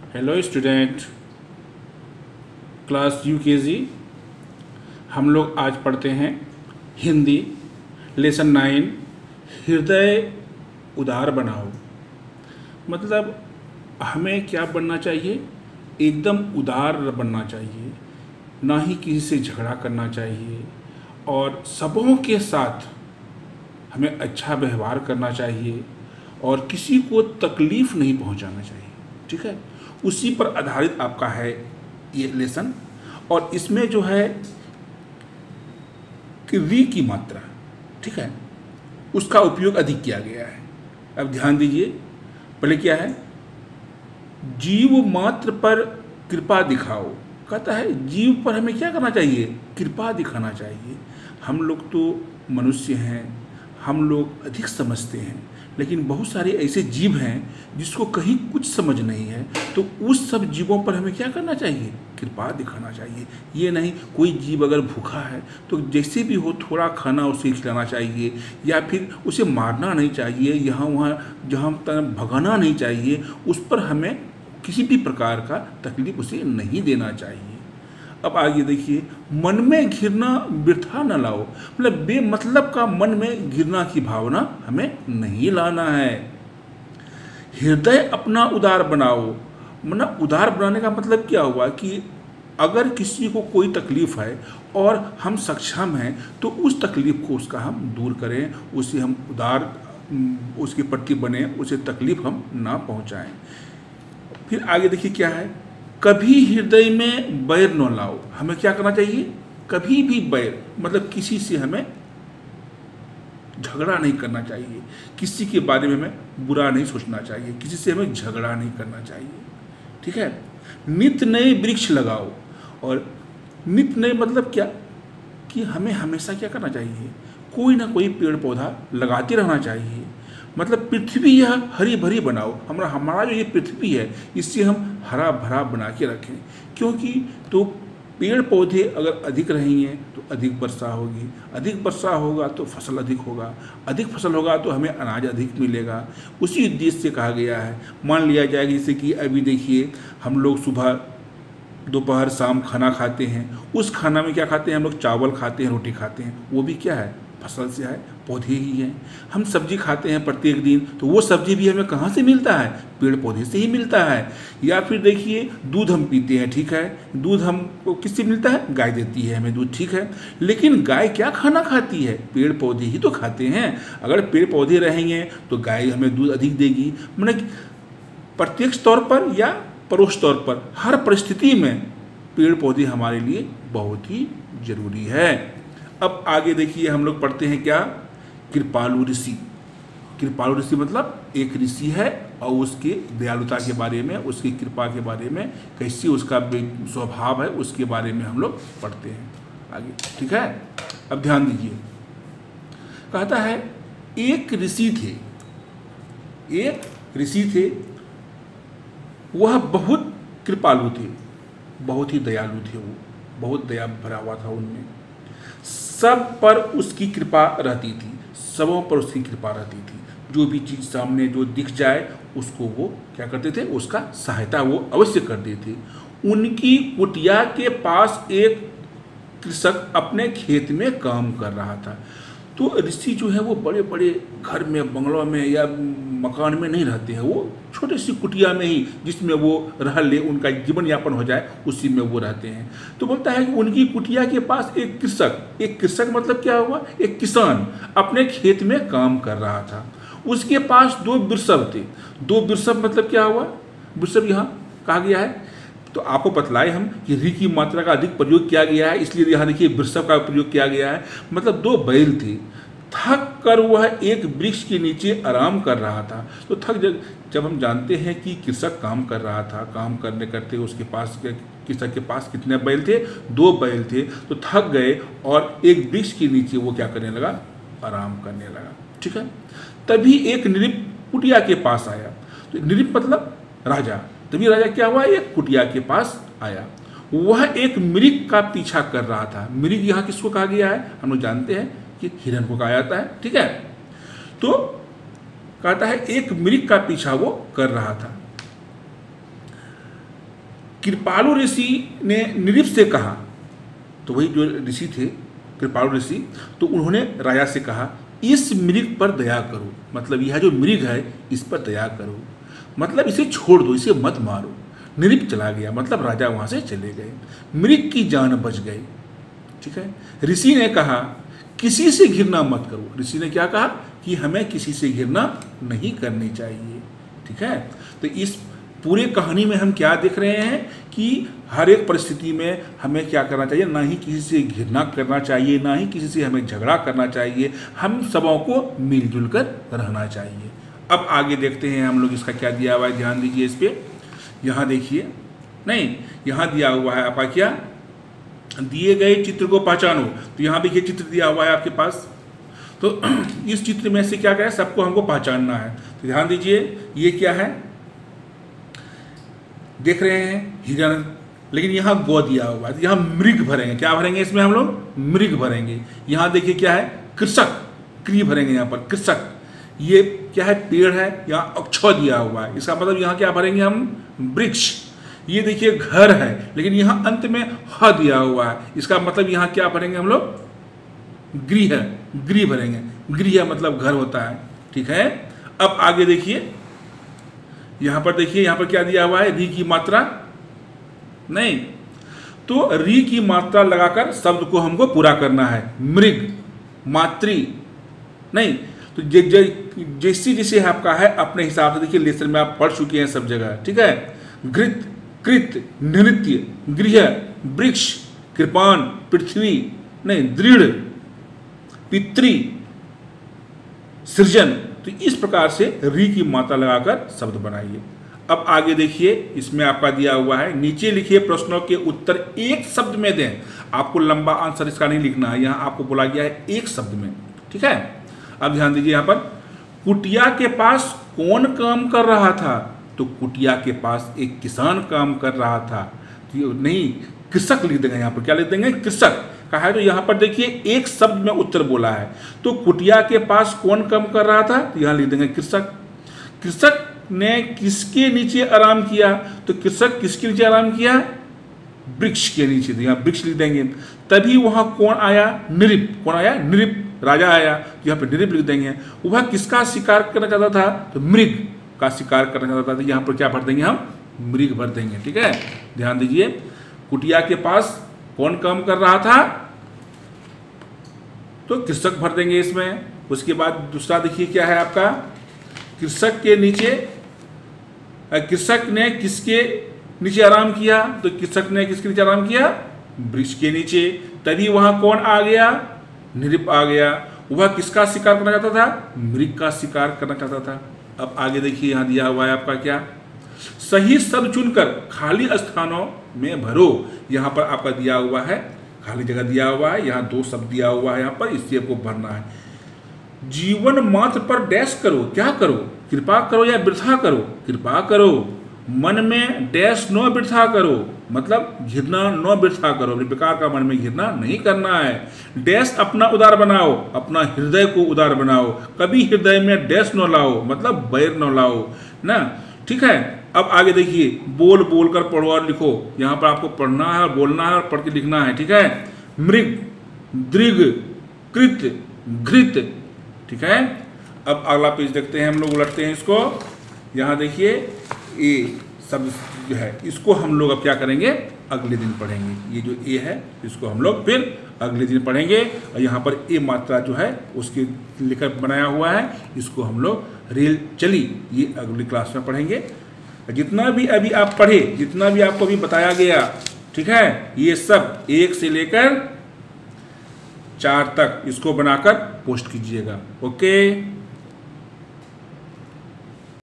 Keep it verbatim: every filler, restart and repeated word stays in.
Hello student, class UKG. हम लोग आज पढ़ते हैं हिंदी लेसन नाइन, हृदय उदार बनाओ। मतलब हमें क्या बनना चाहिए? एकदम उदार बनना चाहिए, ना ही किसी से झगड़ा करना चाहिए और सबों के साथ हमें अच्छा व्यवहार करना चाहिए और किसी को तकलीफ़ नहीं पहुंचाना चाहिए। ठीक है, उसी पर आधारित आपका है ये लेसन। और इसमें जो है कि री की मात्रा, ठीक है, उसका उपयोग अधिक किया गया है। अब ध्यान दीजिए, पहले क्या है? जीव मात्र पर कृपा दिखाओ। कहता है जीव पर हमें क्या करना चाहिए? कृपा दिखाना चाहिए। हम लोग तो मनुष्य हैं, हम लोग अधिक समझते हैं, लेकिन बहुत सारे ऐसे जीव हैं जिसको कहीं कुछ समझ नहीं है, तो उस सब जीवों पर हमें क्या करना चाहिए? कृपा दिखाना चाहिए। ये नहीं कोई जीव अगर भूखा है तो जैसे भी हो थोड़ा खाना उसे खिलाना चाहिए, या फिर उसे मारना नहीं चाहिए, यहाँ वहाँ जहाँ तक भगाना नहीं चाहिए, उस पर हमें किसी भी प्रकार का तकलीफ उसे नहीं देना चाहिए। अब आगे देखिए, मन में घृणा वृथा न लाओ। मतलब बेमतलब का मन में घृणा की भावना हमें नहीं लाना है। हृदय अपना उदार बनाओ। मतलब उदार बनाने का मतलब क्या हुआ कि अगर किसी को कोई तकलीफ़ है और हम सक्षम हैं तो उस तकलीफ़ को उसका हम दूर करें, उसे हम उदार उसके प्रति बने, उसे तकलीफ़ हम ना पहुंचाएं। फिर आगे देखिए क्या है, कभी हृदय में बैर न लाओ। हमें क्या करना चाहिए? कभी भी बैर मतलब किसी से हमें झगड़ा नहीं करना चाहिए, किसी के बारे में हमें बुरा नहीं सोचना चाहिए, किसी से हमें झगड़ा नहीं करना चाहिए। ठीक है, नित्य नए वृक्ष लगाओ। और नित्य नए मतलब क्या कि हमें हमेशा क्या करना चाहिए? कोई ना कोई पेड़ पौधा लगाते रहना चाहिए। मतलब पृथ्वी यह हरी भरी बनाओ। हमारा हमारा जो ये पृथ्वी है इससे हम हरा भरा बना के रखें, क्योंकि तो पेड़ पौधे अगर अधिक रहेंगे तो अधिक वर्षा होगी, अधिक वर्षा होगा तो फसल अधिक होगा, अधिक फसल होगा तो हमें अनाज अधिक मिलेगा। उसी उद्देश्य से कहा गया है। मान लिया जाए जैसे कि अभी देखिए, हम लोग सुबह दोपहर शाम खाना खाते हैं, उस खाना में क्या खाते हैं? हम लोग चावल खाते हैं, रोटी खाते हैं, वो भी क्या है? फसल से है, पौधे ही हैं। हम सब्जी खाते हैं प्रत्येक दिन, तो वो सब्जी भी हमें कहाँ से मिलता है? पेड़ पौधे से ही मिलता है। या फिर देखिए, दूध हम पीते हैं, ठीक है, दूध हमको किससे मिलता है? गाय देती है हमें दूध, ठीक है, लेकिन गाय क्या खाना खाती है? पेड़ पौधे ही तो खाते हैं। अगर पेड़ पौधे रहेंगे तो गाय हमें दूध अधिक देगी। मतलब प्रत्यक्ष तौर पर या परोक्ष तौर पर हर परिस्थिति में पेड़ पौधे हमारे लिए बहुत ही जरूरी है। अब आगे देखिए, हम लोग पढ़ते हैं क्या? कृपालु ऋषि। कृपालु ऋषि मतलब एक ऋषि है और उसके दयालुता के बारे में, उसकी कृपा के बारे में, कैसी उसका स्वभाव है उसके बारे में हम लोग पढ़ते हैं आगे। ठीक है, अब ध्यान दीजिए, कहता है एक ऋषि थे, एक ऋषि थे, वह बहुत कृपालु थे, बहुत ही दयालु थे, वो बहुत दया भरा हुआ था उनमें। सब पर उसकी कृपा रहती थी, सबों पर उसकी कृपा रहती थी। जो भी चीज़ सामने जो दिख जाए उसको वो क्या करते थे? उसका सहायता वो अवश्य करते थे। उनकी कुटिया के पास एक कृषक अपने खेत में काम कर रहा था। तो ऋषि जो है वो बड़े बड़े घर में, बंगलों में या मकान में नहीं रहते हैं, वो छोटी सी कुटिया में ही, जिसमें वो रह ले, उनका जीवन यापन हो जाए, उसी में वो रहते हैं। तो बोलता है कि उनकी कुटिया के पास एक कृषक, एक कृषक मतलब क्या हुआ? एक किसान अपने खेत में काम कर रहा था। उसके पास दो वृषभ थे। दो वृषभ मतलब क्या हुआ? वृषभ यहाँ कहा गया है तो आपको बतलाए हम कि री की मात्रा का अधिक प्रयोग किया गया है, इसलिए यहाँ देखिए वृषभ का प्रयोग किया गया है। मतलब दो बैल थे। थक कर वह एक वृक्ष के नीचे आराम कर रहा था। तो थक जब जब हम जानते हैं कि कृषक काम कर रहा था, काम करने करते उसके पास कृषक के पास कितने बैल थे? दो बैल थे। तो थक गए और एक वृक्ष के नीचे वो क्या करने लगा? आराम करने लगा। ठीक है, तभी एक नृप कुटिया के पास आया। तो नृप मतलब राजा। तभी राजा क्या हुआ? एक कुटिया के पास आया। वह एक मृग का पीछा कर रहा था। मृग यहाँ किसको कहा गया है? हम लोग जानते हैं कि हिरण को कहा जाता है। ठीक है, तो कहता है एक मृग का पीछा वो कर रहा था। कृपालु ऋषि ने नृप से कहा, तो वही जो ऋषि थे कृपालु ऋषि, तो उन्होंने राजा से कहा इस मृग पर दया करो, मतलब यह जो मृग है इस पर दया करो, मतलब इसे छोड़ दो, इसे मत मारो। नृप चला गया, मतलब राजा वहाँ से चले गए, मृग की जान बच गई। ठीक है। ऋषि ने कहा किसी से घृणा मत करो, ऋषि ने क्या कहा कि हमें किसी से घृणा नहीं करनी चाहिए। ठीक है। तो इस पूरे कहानी में हम क्या देख रहे हैं कि हर एक परिस्थिति में हमें क्या करना चाहिए, ना ही किसी से घृणा करना चाहिए, ना ही किसी से हमें झगड़ा करना चाहिए, हम सबों को मिलजुल कर रहना चाहिए। अब आगे देखते हैं हम लोग, इसका क्या दिया हुआ है, ध्यान दीजिए इस पर। यहाँ देखिए, नहीं यहाँ दिया हुआ है आपका क्या, दिए गए चित्र को पहचानो, तो यहाँ देखिए चित्र दिया हुआ है आपके पास, तो इस चित्र में से क्या क्या है, सबको हमको पहचानना है। तो ध्यान दीजिए, ये क्या है, देख रहे हैं हिरण, लेकिन यहाँ गौ दिया हुआ है, तो यहाँ मृग भरेंगे, क्या भरेंगे इसमें हम लोग, मृग भरेंगे। यहाँ देखिए क्या है, कृषक, क्री भरेंगे यहाँ पर, कृषक। ये क्या है, पेड़ है, यहाँ अक्ष दिया हुआ है, इसका मतलब यहाँ क्या भरेंगे हम, वृक्ष। ये देखिए घर है, लेकिन यहाँ अंत में ह दिया हुआ है, इसका मतलब यहाँ क्या भरेंगे हम लोग, गृह, गृह भरेंगे, गृह मतलब घर होता है। ठीक है। अब आगे देखिए, यहाँ पर देखिए, यहाँ पर क्या दिया हुआ है, री की मात्रा, नहीं तो री की मात्रा लगाकर शब्द को हमको पूरा करना है। मृग, मातृ, नहीं तो जैसी जैसे आपका है अपने हिसाब से, देखिए लेसन में आप पढ़ चुके हैं सब जगह। ठीक है। घृत, कृत, नृत्य, गृह, वृक्ष, कृपान, पृथ्वी, नहीं दृढ़, पितृ, सृजन। तो इस प्रकार से री की मात्रा लगाकर शब्द बनाइए। अब आगे देखिए, इसमें आपका दिया हुआ है, नीचे लिखिए प्रश्नों के उत्तर एक शब्द में दें। आपको लंबा आंसर इसका नहीं लिखना है, यहाँ आपको बोला गया है एक शब्द में। ठीक है। अब ध्यान दीजिए, यहाँ पर कुटिया के पास कौन काम कर रहा था, तो कुटिया के पास एक किसान काम कर रहा था, तो नहीं कृषक लिख देंगे, यहाँ पर क्या लिख देंगे, कृषक कहा है। तो यहाँ पर देखिए एक शब्द में उत्तर बोला है, तो कुटिया के पास कौन काम कर रहा था, तो यहाँ लिख देंगे कृषक। कृषक ने किसके नीचे आराम किया, तो कृषक किसके नीचे आराम किया, वृक्ष के नीचे, तो यहाँ वृक्ष लिख देंगे। तभी वहाँ कौन आया, नृप, कौन आया, नृप, राजा आया, तो यहाँ पर नृप लिख देंगे। वह किसका शिकार करना चाहता था, तो मृग का शिकार करना चाहता था, तो यहाँ पर क्या भर देंगे हम, मृग भर देंगे। ठीक है। ध्यान दीजिए, कुटिया के पास कौन काम कर रहा था, तो कृषक भर देंगे इसमें। उसके बाद दूसरा देखिए क्या है आपका, कृषक के नीचे, कृषक ने किसके नीचे आराम किया, तो कृषक ने किसके नीचे आराम किया, वृक्ष के नीचे। तभी वहां कौन आ गया, नृप आ गया। वह किसका शिकार करना चाहता था, मृग का शिकार करना चाहता था। अब आगे देखिए, यहाँ दिया हुआ है आपका क्या, सही शब्द चुनकर खाली स्थानों में भरो। यहाँ पर आपका दिया हुआ है, खाली जगह दिया हुआ है, यहाँ दो शब्द दिया हुआ है, यहाँ पर इससे आपको भरना है। जीवन मात्र पर डैश करो, क्या करो, कृपा करो या वृथा करो, कृपा करो। मन में डैश नो वृथा करो, मतलब घृणा नो वृथा करो, बेकार का मन में घृणा नहीं करना है। डैश अपना उदार बनाओ, अपना हृदय को उदार बनाओ, कभी हृदय में डैश नो लाओ, मतलब बैर न लाओ ना। ठीक है। अब आगे देखिए, बोल बोल कर पढ़ो और लिखो, यहाँ पर आपको पढ़ना है और बोलना है और पढ़ के लिखना है। ठीक है। मृग, दृग, कृत, घृत। ठीक है। अब अगला पेज देखते हैं हम लोग, उलटते हैं इसको। यहाँ देखिए ए शब्द जो है, इसको हम लोग अब क्या करेंगे, अगले दिन पढ़ेंगे। ये जो ए है इसको हम लोग फिर अगले दिन पढ़ेंगे, और यहाँ पर ए मात्रा जो है उसके लिखकर बनाया हुआ है, इसको हम लोग रेल चली, ये अगली क्लास में पढ़ेंगे। जितना भी अभी आप पढ़े, जितना भी आपको अभी बताया गया, ठीक है, ये सब एक से लेकर चार तक इसको बनाकर पोस्ट कीजिएगा। ओके।